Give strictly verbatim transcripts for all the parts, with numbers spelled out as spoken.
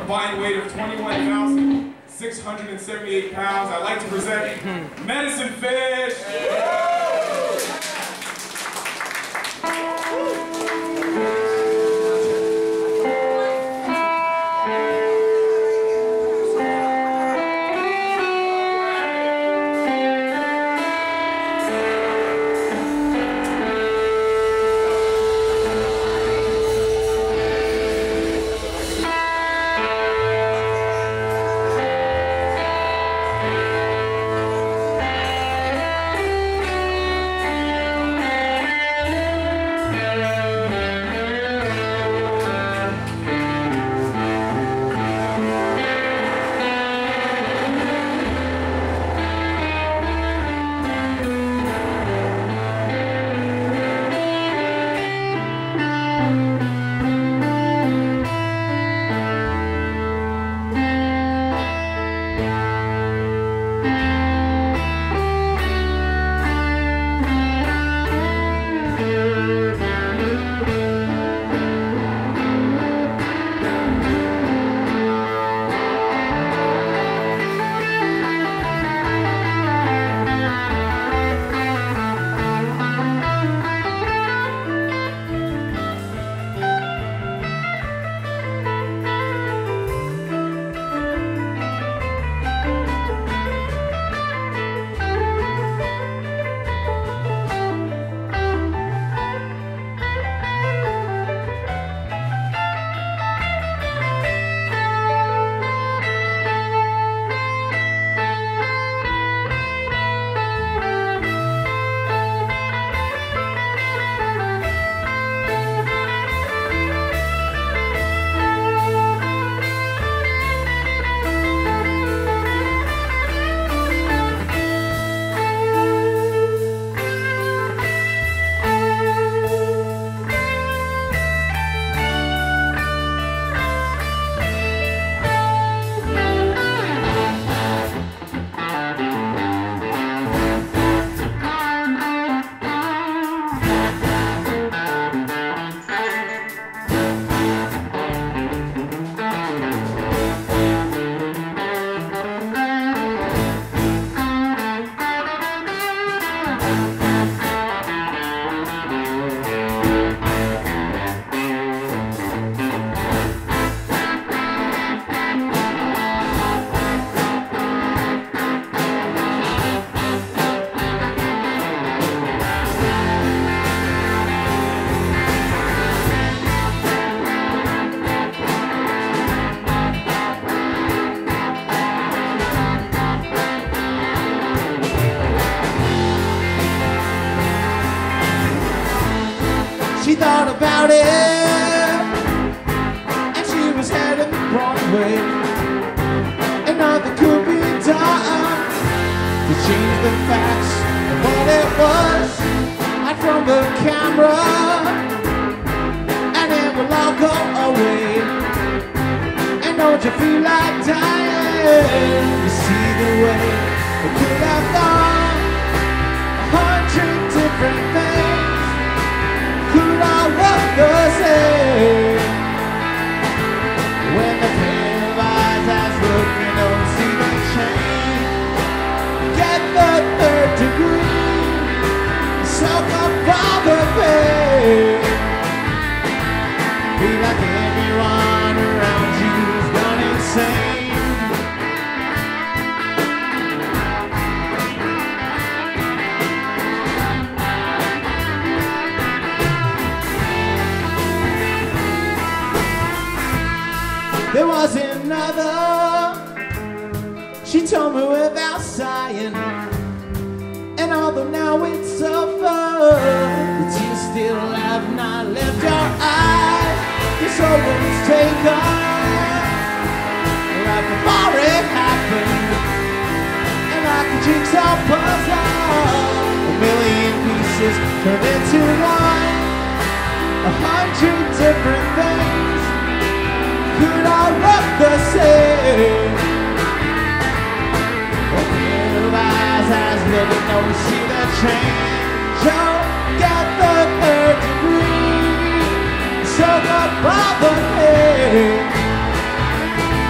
combined weight of twenty-one thousand six hundred seventy-eight pounds, I'd like to present Medicine Fish! She thought about it, and she was heading the wrong way, and nothing could be done to change the facts of what it was. Hide from the camera, and it will all go away. And don't you feel like dying? You see the way it could have gone. A hundred different things could all look the same. When the pair of eyes as look and don't see the change. Get the third degree, soak up all the pain. Be like everyone around you's gone insane. There was another, she told me without sighing. And although now it's over, the tears still have not left your eyes. Your soul was taken, like before it happened. And like a jigsaw puzzle, a million pieces turned into one. A hundred different things could all look the same. A pair of eyes as living no see the change. Oh, get the third degree, soak up all the pain.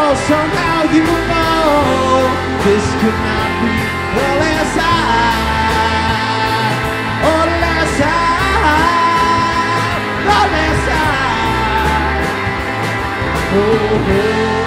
Oh, somehow you know this could not be the last time. Oh, the last time. The last time. Oh, oh.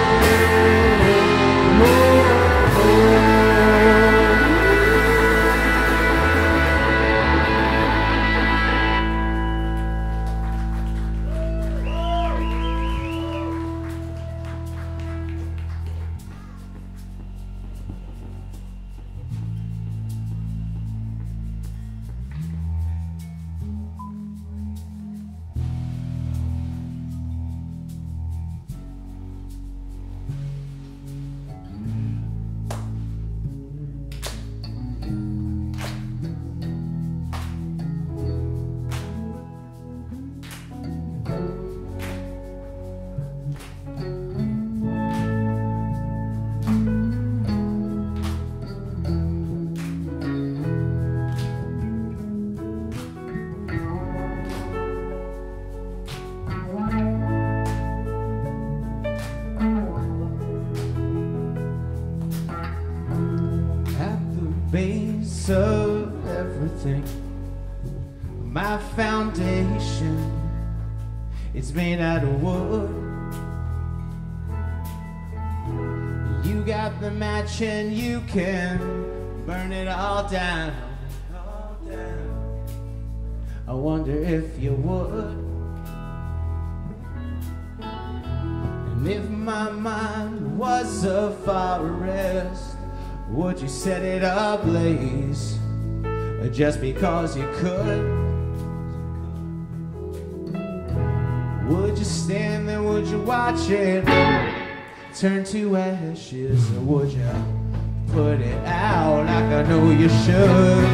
Base of everything, my foundation, it's made out of wood. You got the match and you can burn it all down. I wonder if you would. And if my mind was a forest, would you set it ablaze just because you could? Would you stand there, would you watch it turn to ashes? Or would you put it out like I know you should?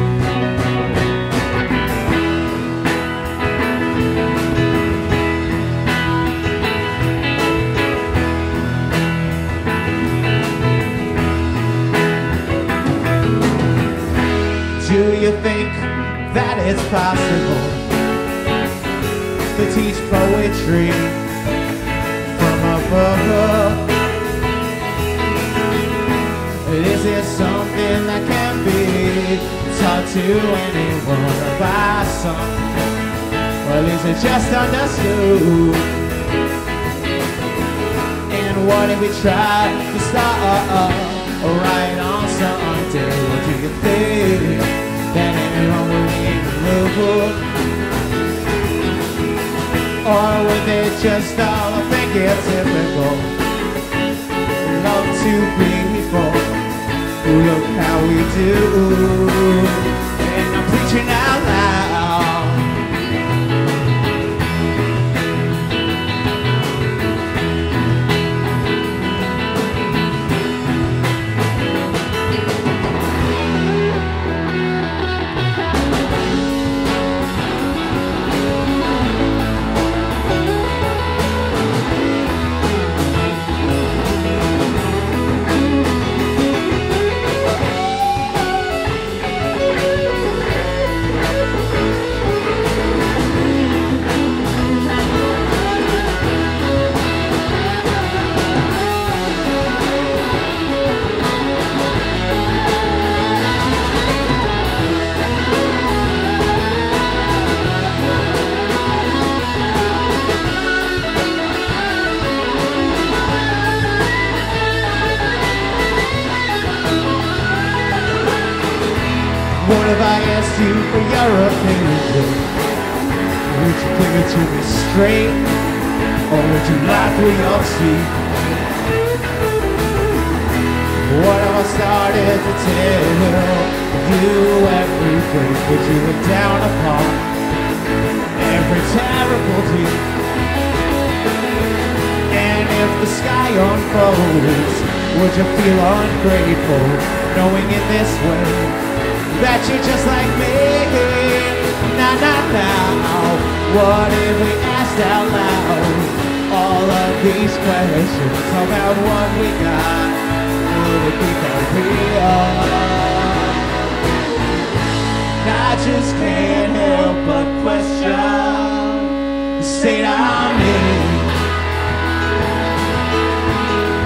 Do you think that it's possible to teach poetry from above? Is it something that can be taught to anyone or by some? Well, is it just understood? And what if we try to start right on Sunday? What do you think that anyone will include? Or would they just all think it's typical? Love to people who look how we do, and I'm preaching out loud. What if I asked you for your opinion? Would you give it to me straight, or would you lie through your teeth? What if I started to tell you everything that you look down upon, every terrible deed? And if the sky unfolds, would you feel ungrateful, knowing in this way that you're just like me? Nah, nah, nah. What if we asked out loud all of these questions about what we got? Would it be for real? I just can't help but question the state I'm in.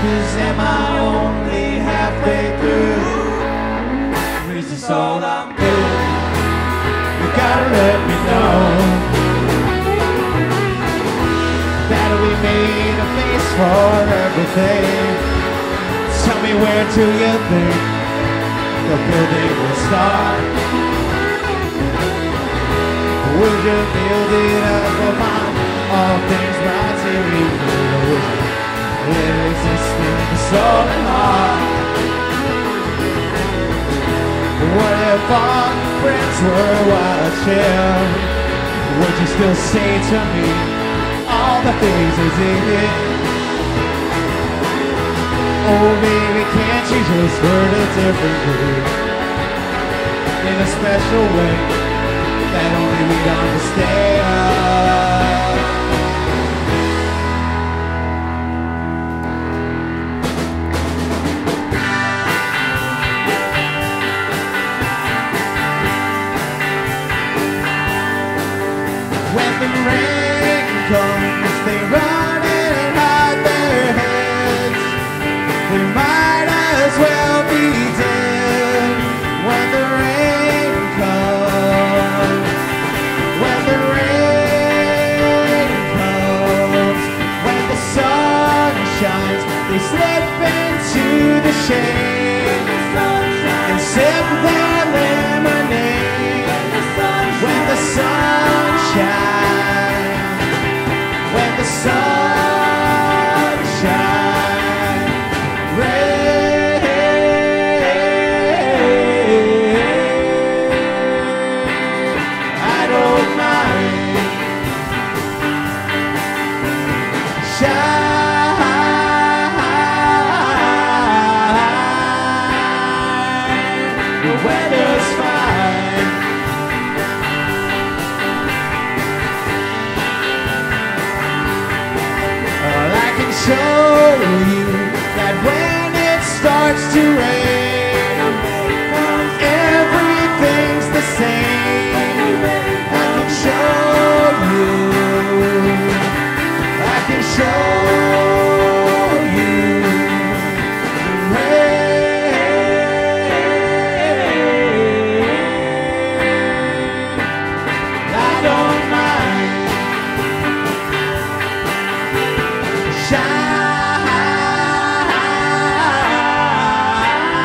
'cause am I only halfway through? Is this all I'm doing? You gotta let me know that we made a face for everything. Tell me, where do you think the building will start? Would you build it up upon all things material? Let it exist in the soul and heart. What if our friends were watching? Would you still say to me all the things you did? Oh baby, can't you just hurt it differently? In a special way that only we'd understand. When the rain comes, they run and hide their heads. They might as well be dead. When the rain comes, when the rain comes, when the sun shines, they slip into the shade and sip their lemonade. When the sun shines, when the sun shines, rain, I don't mind. Shine, the weather's fine. Show you that when it starts to rain, everything's the same. I can show you, I can show you the rain. I don't mind. Shine.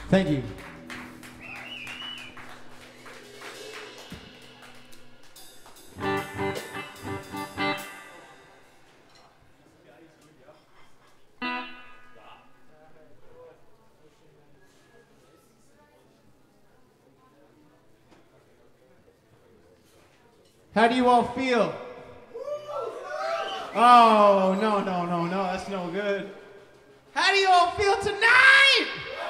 Thank you. How do you all feel? Oh, no, no, no, no, that's no good. How do you all feel tonight?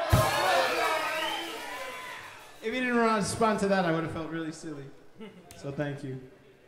If you didn't respond to that, I would have felt really silly. So thank you.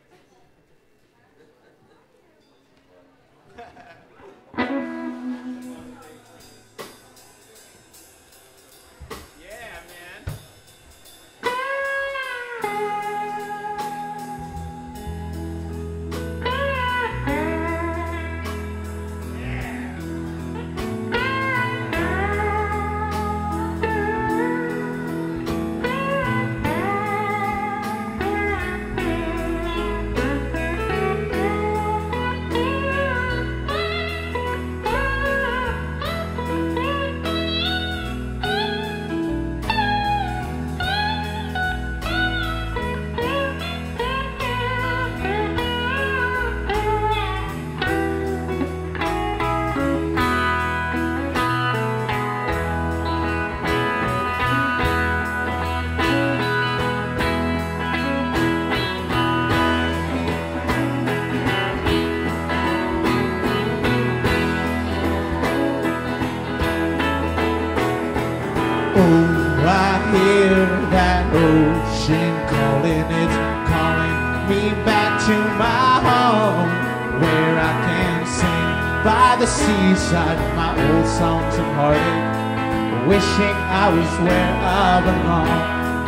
Ocean calling, it's calling me back to my home, where I can sing by the seaside my old songs of heartache, wishing I was where I belong.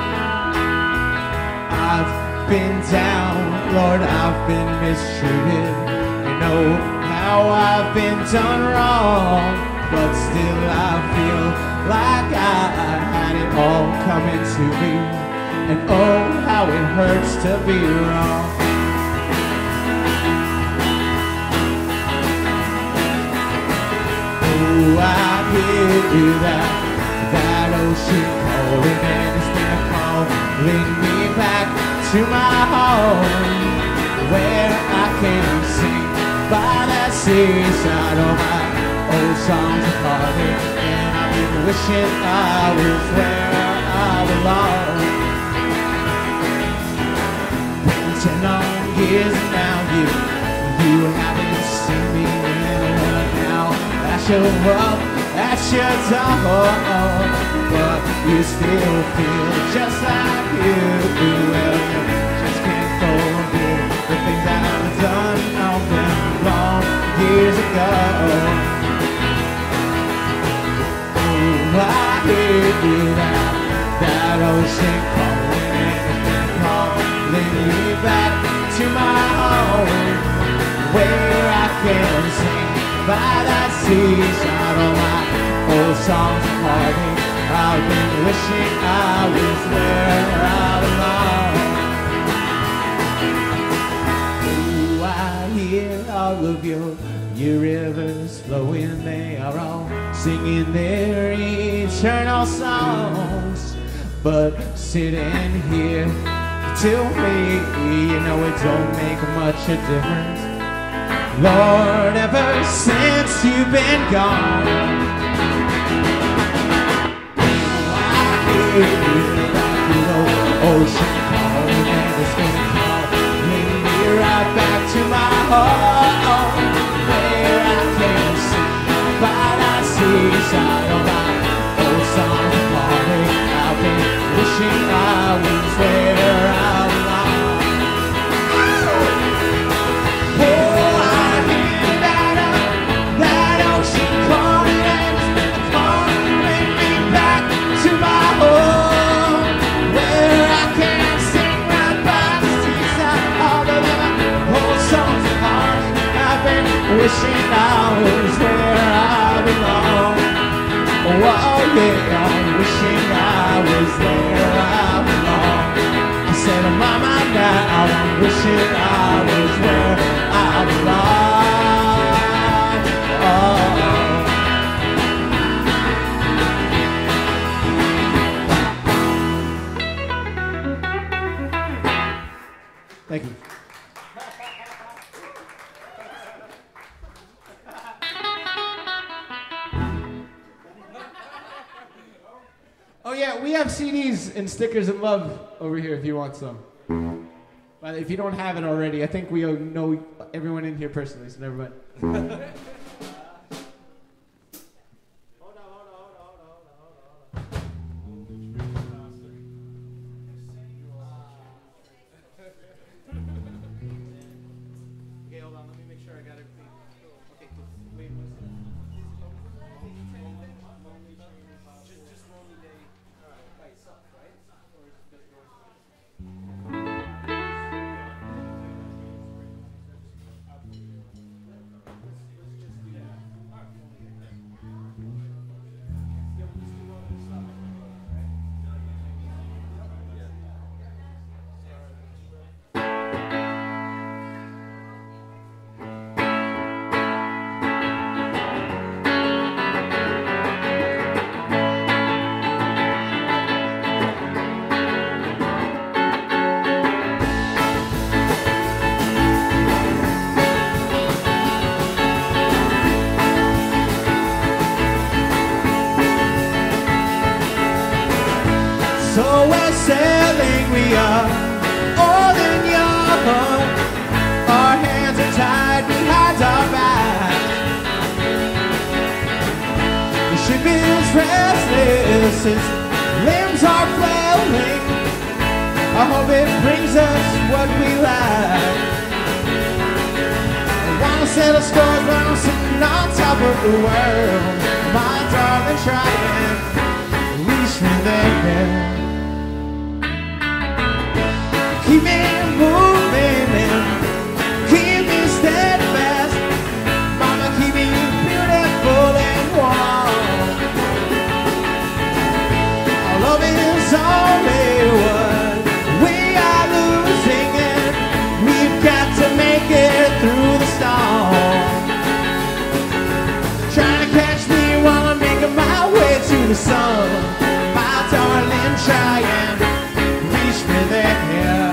I've been down, Lord, I've been mistreated. You know how I've been done wrong, but still I feel like I had it all coming to me. And oh, how it hurts to be wrong. Oh, I hear that, that ocean calling, and it's been calling me back to my home, where I can sing by that seaside all my old songs of heartache. And I've been wishing I was where I belong. Ten long years now, you, you haven't seen me in a while now. I show up at your door, but you still feel just like you do. Well, you just can't forget the things I've done all them long years ago. Oh, I hear that, that ocean calling, and it's been calling me back to my home, where I can sing by that seaside all my old songs of heartache. I've been wishing I was where I belong. Oh, I hear all of your, your rivers flowing, they are all singing their eternal songs. But sitting here to me, you know it don't make much a difference, Lord, ever since you've been gone. I hear the ocean calling, and it's been calling me right back to my home, where I can sing by that seaside all my old songs of heartache. I've been wishing I was where I belong. Oh, I hear that, uh, that ocean calling, and it's been calling me back to my home, where I can sing right by the seaside all of my old songs of heartache. I've been wishing I was where I belong. Oh, yeah, I'm wishing I was where I belong. I said, oh, mama, now I'm wishing I was where I belong. Oh, Oh yeah, we have C Ds and stickers and love over here if you want some. But if you don't have it already, I think we know everyone in here personally, so never mind. Hold on, hold on, hold on, hold on, hold on, hold on. Okay, hold on, let me make sure I got everything. Okay, cool. Wait one second. Just, just lonely day. All right, by itself, right? Or is it just So we're sailing, we are old and young. Our hands are tied behind our backs. The ship is restless, its limbs are flailing. I hope it brings us what we lack. I wanna sail a scores while I'm sitting on top of the world. My darling, try and reach me there. Keep me moving and keep me steadfast. Mama, keep me beautiful and warm. Our love is only what we are losing, and we've got to make it through the storm. Trying to catch me while I'm making my way to the sun. My darling, try and reach me there.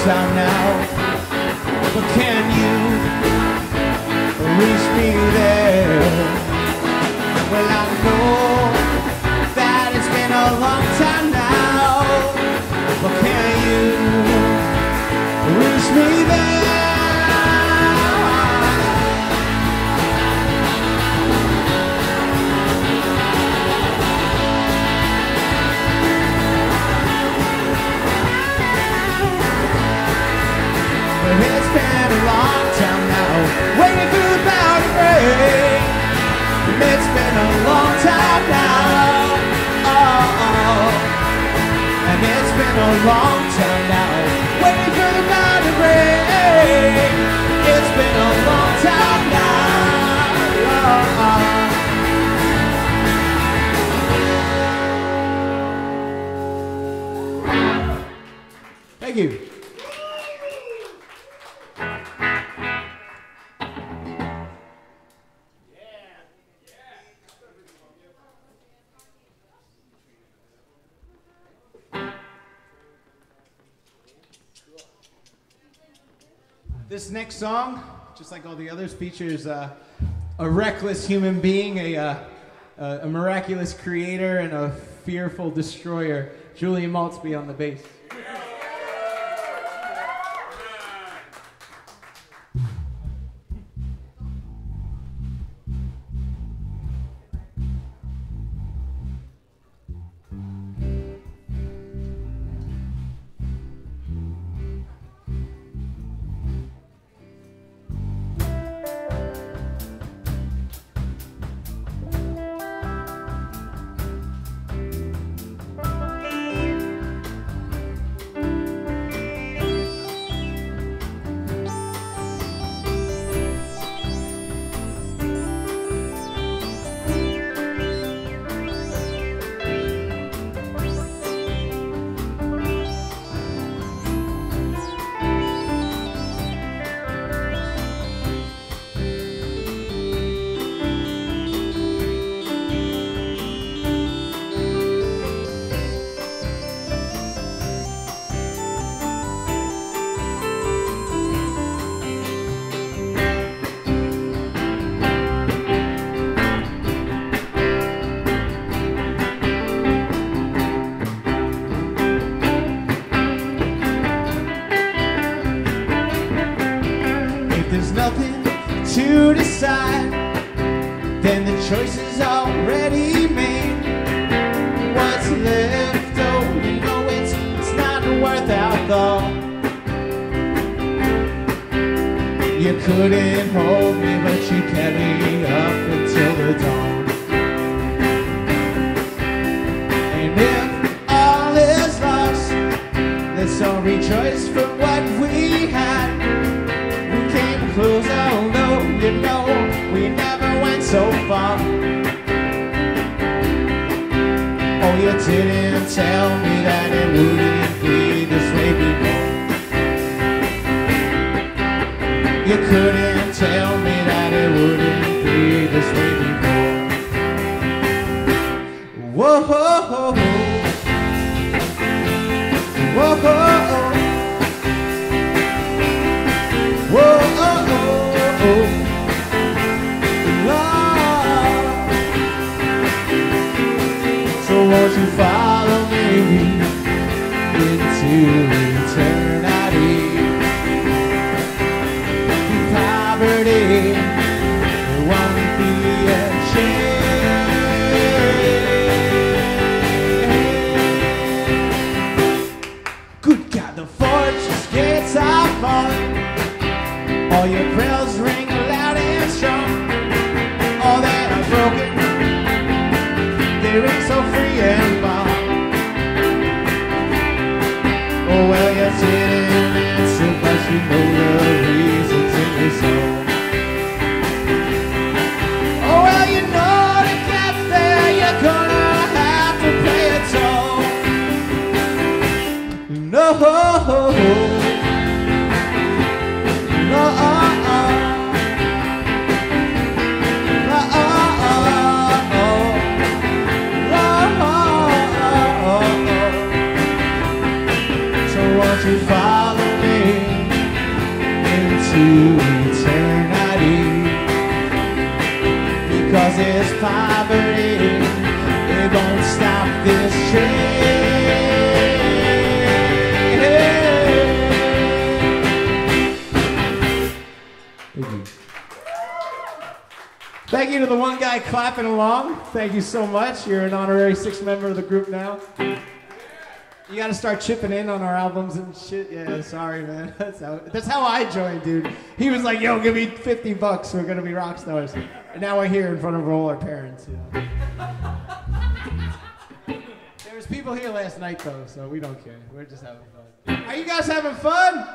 time now. But can you reach me there? Well, I know that it's been a long time now. But can you reach me there? It's been a long time now, waiting for the bow to break. It's been a long time now, oh, oh. And it's been a long time now, waiting for the bow to break. It's been a long time now, oh, oh. Thank you. This next song, just like all the others, features uh, a reckless human being, a, uh, a miraculous creator, and a fearful destroyer. Julian Maltzby on the bass. To decide, then the choice is already made. What's left? Oh, you know it's it's not worth our thought. You couldn't hold me, but you kept me up until the dawn. And if all is lost, let's all rejoice for what we had. We came close, oh no. You know, we never went so far. Oh, you didn't tell me that it wouldn't be this way before. You couldn't tell me that it wouldn't be this way before. Whoa, whoa, whoa, whoa, whoa, whoa, whoa, whoa. Won't you follow me into eternity? Poverty, it won't be a change. Good God, the fortress gates are falling. All your bells ring loud and strong. All that are broken, they ring so free and bound. Oh well, you didn't answer, but you know the reasons in your soul. Oh well, you know to get there, you're gonna have to pay a toll. No, no, no, no. stop this train. Thank you. Thank you to the one guy clapping along. Thank you so much. You're an honorary sixth member of the group now. You gotta start chipping in on our albums and shit. Yeah, sorry, man. That's how, that's how I joined, dude. He was like, yo, give me fifty bucks. We're gonna be rock stars. And now we're here in front of all our parents, you know. There was people here last night, though, so we don't care. We're just having fun. Are you guys having fun?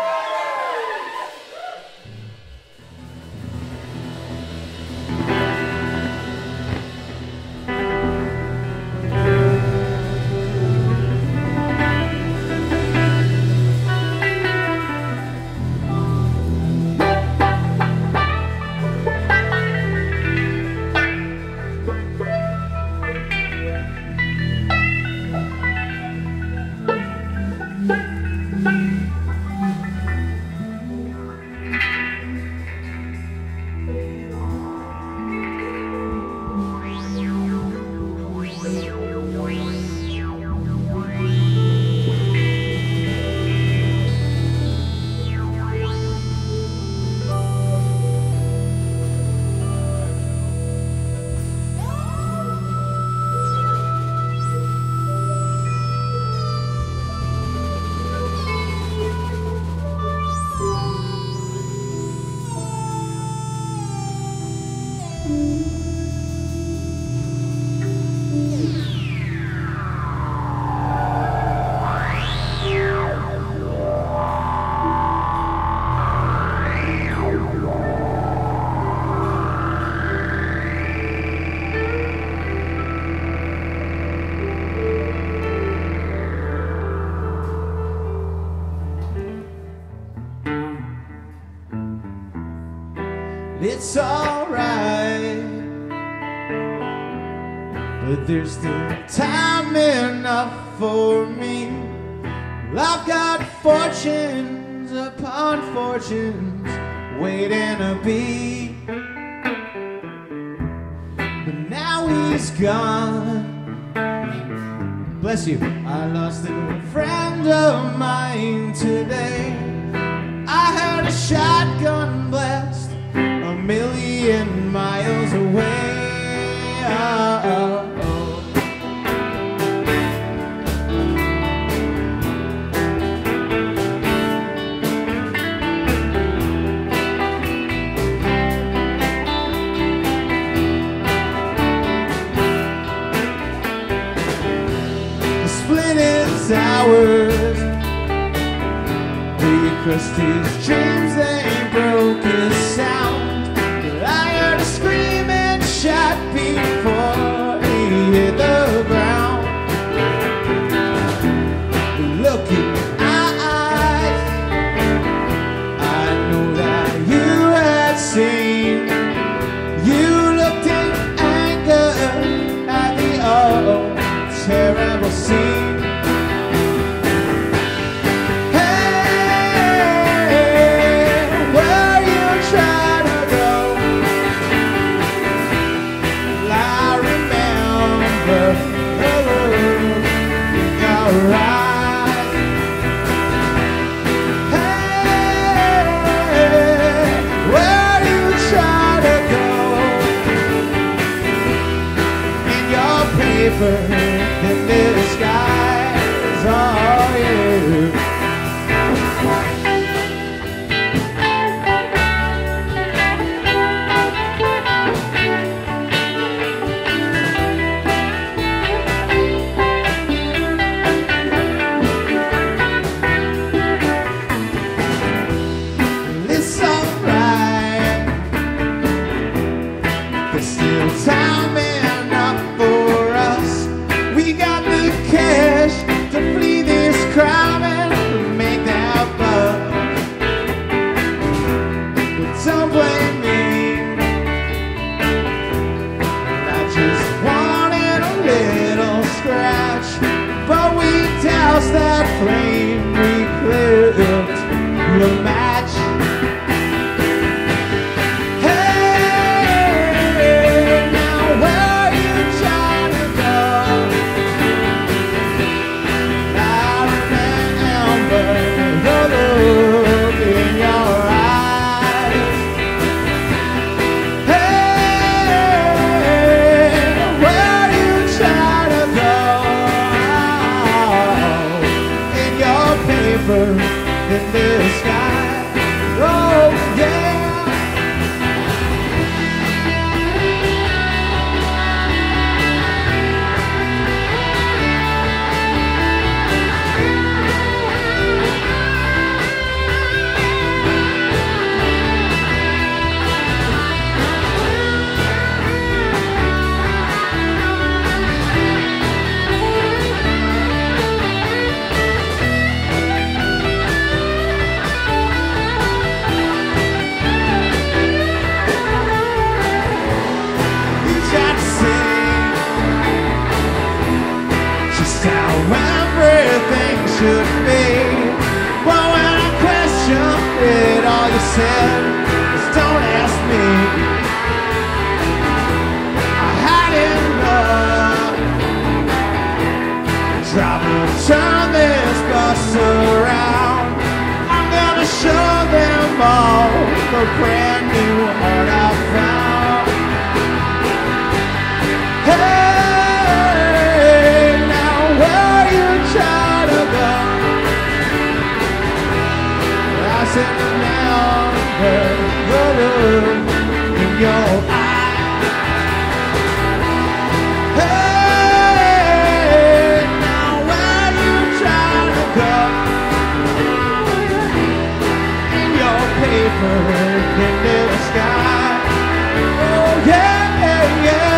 It's alright, but there's still time enough for me. I've got fortunes upon fortunes waiting to be, but now he's gone. Bless you. I lost a friend of mine today. I heard a shotgun blast a million miles away. Oh, oh, oh. The split his hours, he crushed his dreams, they broke his sound. I heard a screaming shot before he hit the ground. Look in my eyes, I know that you had seen. You looked in anger at the old terrible scene. In the skies, oh yeah. It's alright, there's still time enough for us. We got the cash to flee this crime and make that buck. But don't blame me, I just wanted a little scratch. But we doused that flame, we clipped the match. Hey, now where you trying to go? should be. But when I questioned it, all you said was don't ask me. I had enough. Driver, turn this bus around. I'm gonna show them all the brand new heart I found. Hey, now where you trying to go? I said now the look in your eyes. Hey, now where you trying to go? In your paper into the sky. Oh yeah, yeah, yeah.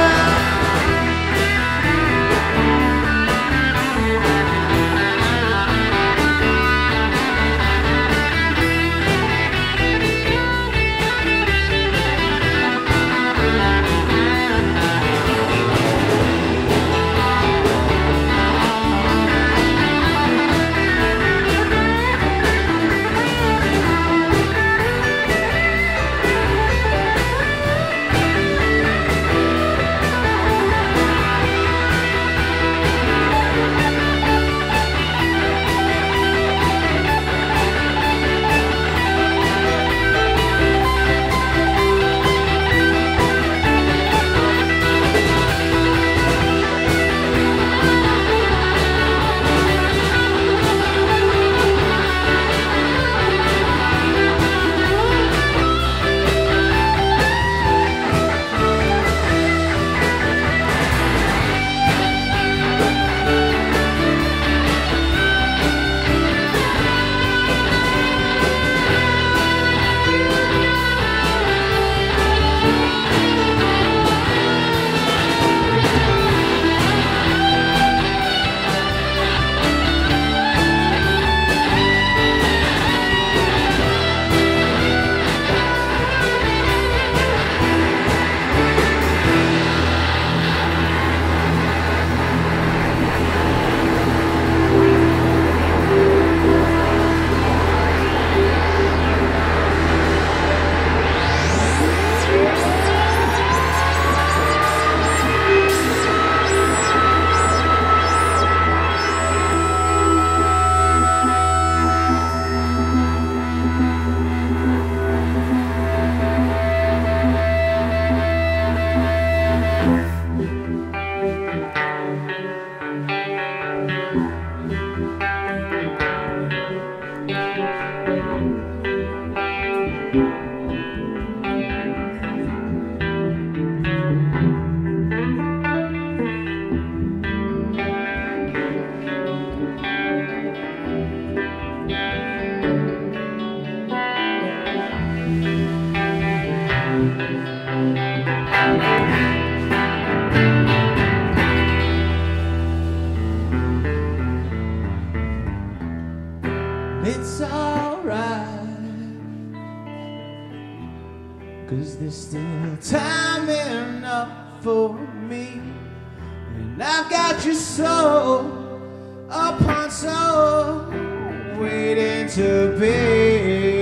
It's alright, 'cause there's still time enough for me. And I've got your soul upon soul waiting to be.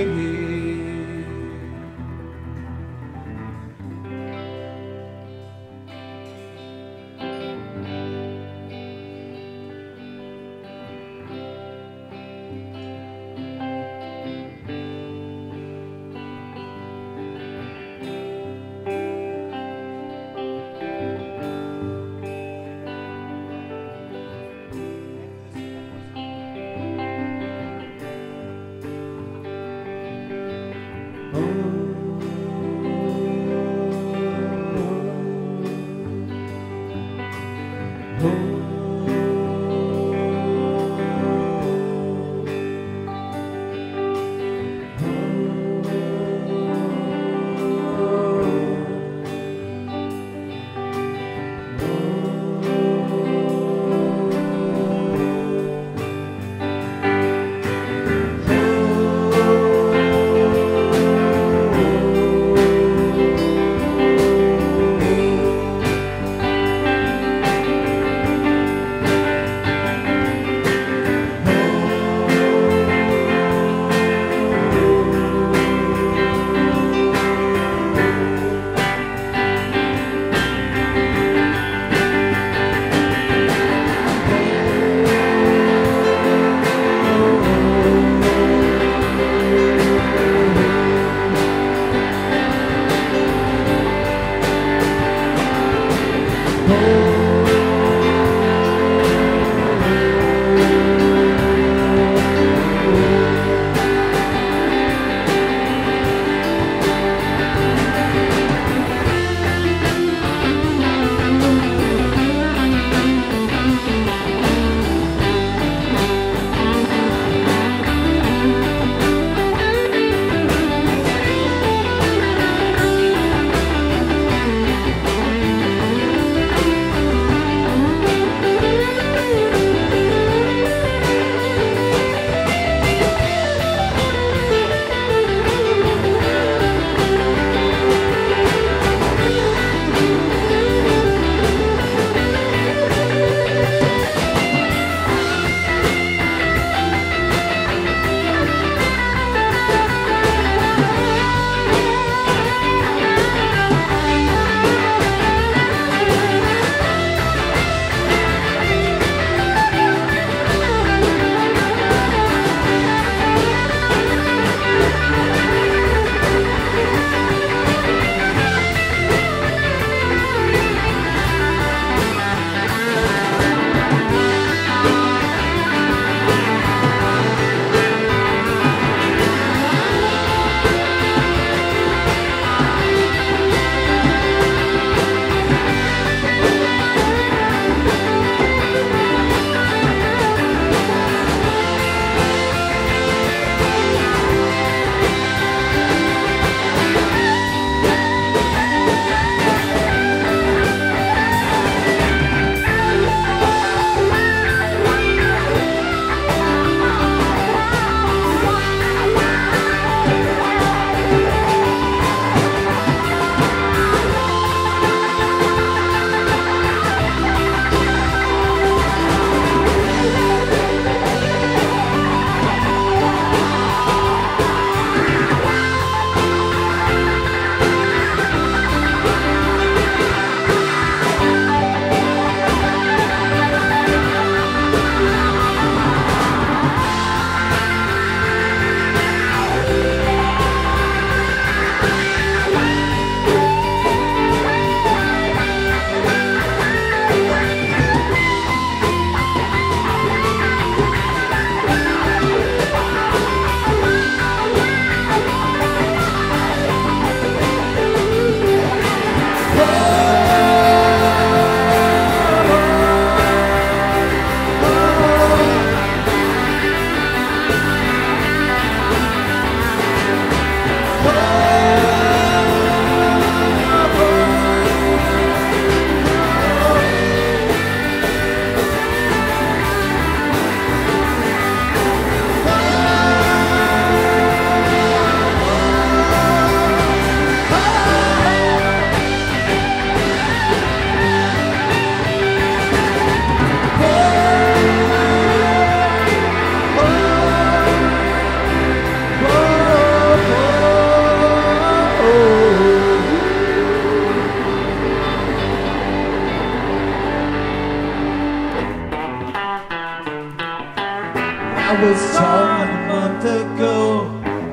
I was told a month ago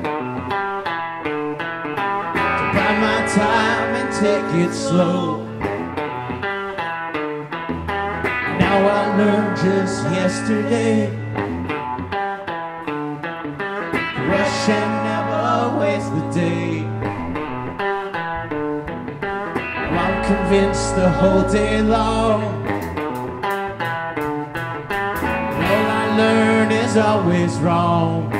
to bide my time and take it slow. Now I learned just yesterday, rush and never waste the day. Well, I'm convinced the whole day long learn is always wrong.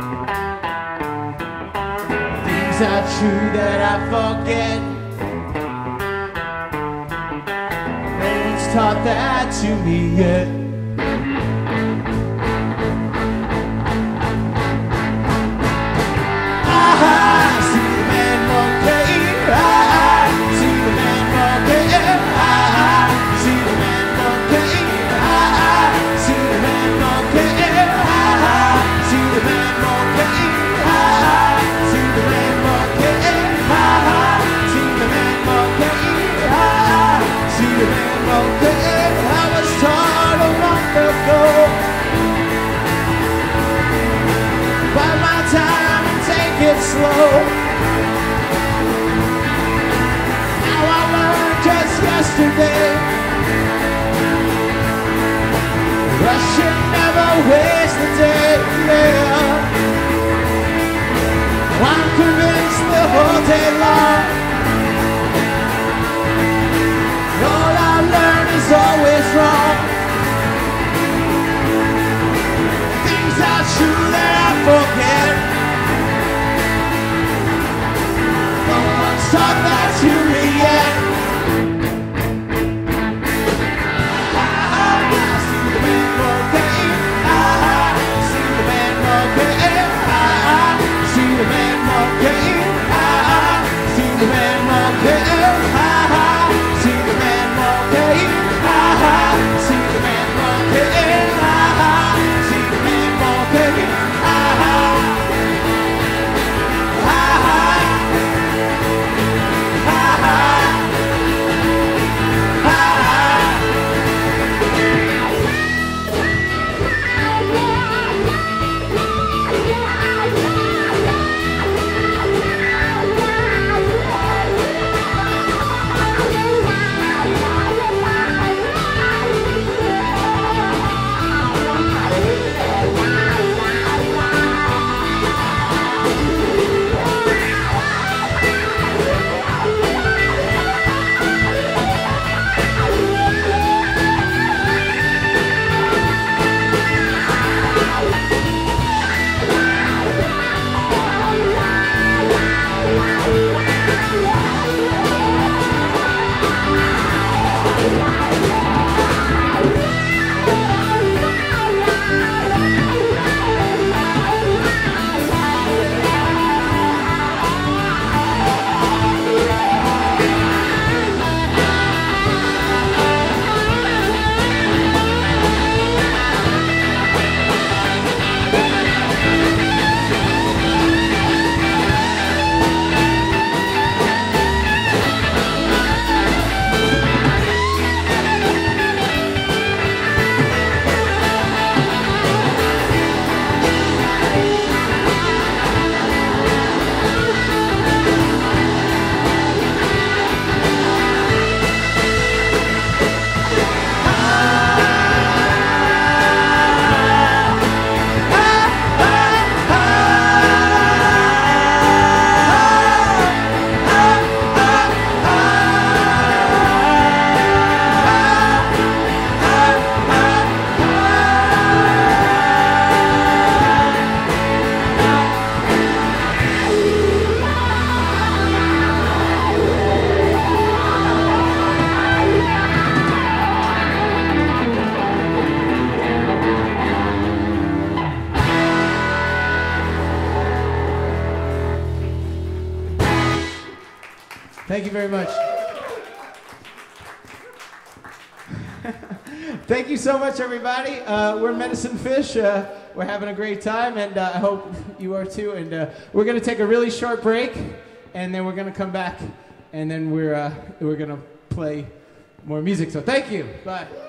Things are true that I forget. No one's taught that to me yet. I see the man monkey. I see the man monkey. I see the man monkey. I see the man monkey. See the man monkey. See the man monkey. See the man monkey. See the man monkey. I was taught a month ago, bide my time and take it slow. Now I learned just yesterday, rush and never waste the day. Yeah. I'm convinced the whole day long, all I learn is always wrong. Things are true that I forget. No one's taught that to me yet. Thank you very much. Thank you so much, everybody. Uh, we're Medicine Fish. Uh, we're having a great time, and uh, I hope you are too. And uh, we're going to take a really short break, and then we're going to come back, and then we're uh, we're going to play more music. So thank you. Bye.